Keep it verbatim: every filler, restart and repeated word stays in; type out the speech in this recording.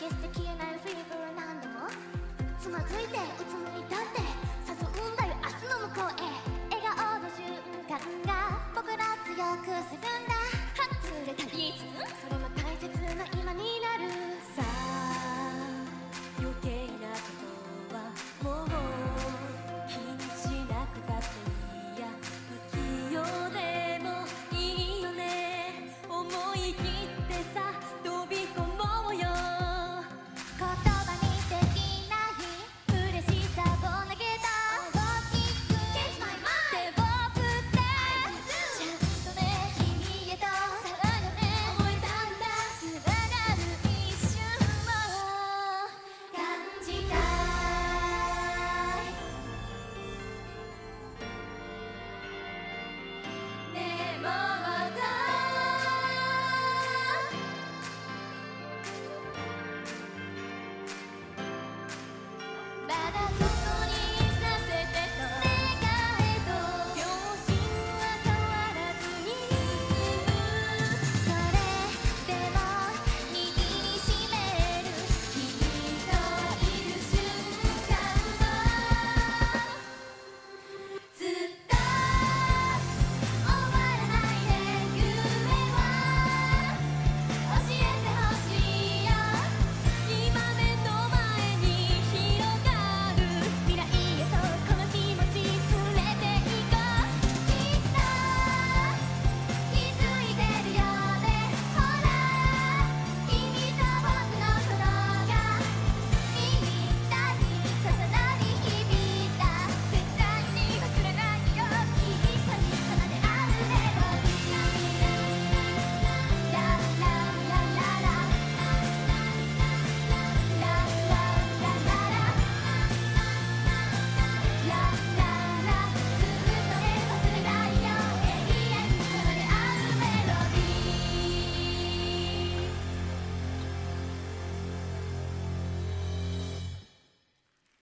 消して消えないフィーブル何度もつまずいてうつむいたって誘うんだよ明日の向こうへ笑顔の瞬間が僕ら強くするんだ外れたリズムそれも大切な今になるさあ余計なことはもう気にしなくたっていいや不器用でもいいよね思い切ってさ飛び込もうよ言葉にできない嬉しさを投げた大きく Change my mind 手を振ってちゃんとね君へとさらよね思いたんだつながる一瞬を感じたいでもまだまだ